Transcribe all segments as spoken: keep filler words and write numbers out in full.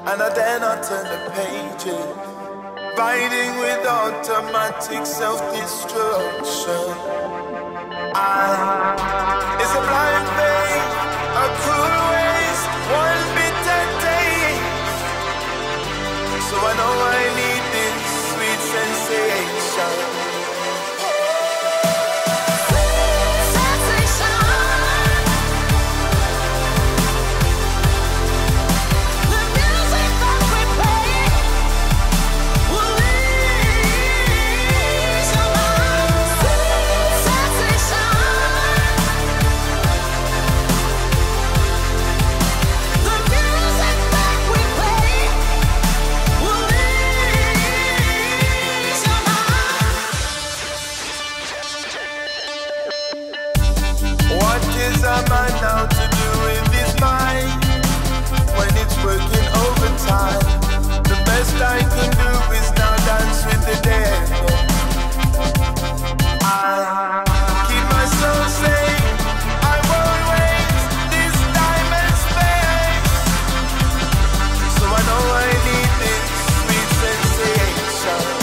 and I dare not turn the pages. Riding with automatic self-destruction. I is a blind faith, a cruel waste, one bitter day. So I know I need this sweet sensation. A man now to do with his mind when it's working overtime. The best I can do is now dance with the devil. I keep my soul safe. I won't waste this time and space. So I know I need this sweet sensation.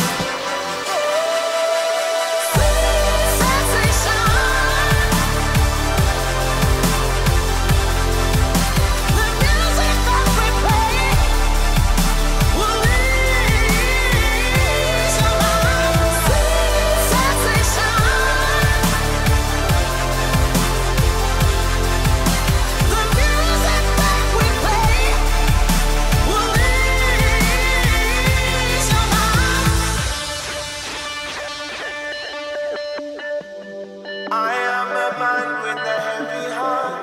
I am a man with a heavy heart.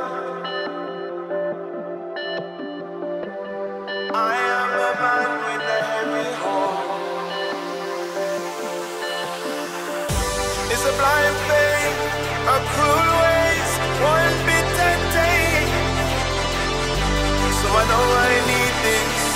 I am a man with a heavy heart. It's a blind faith, a cruel waste, one bitter day. So I know I need this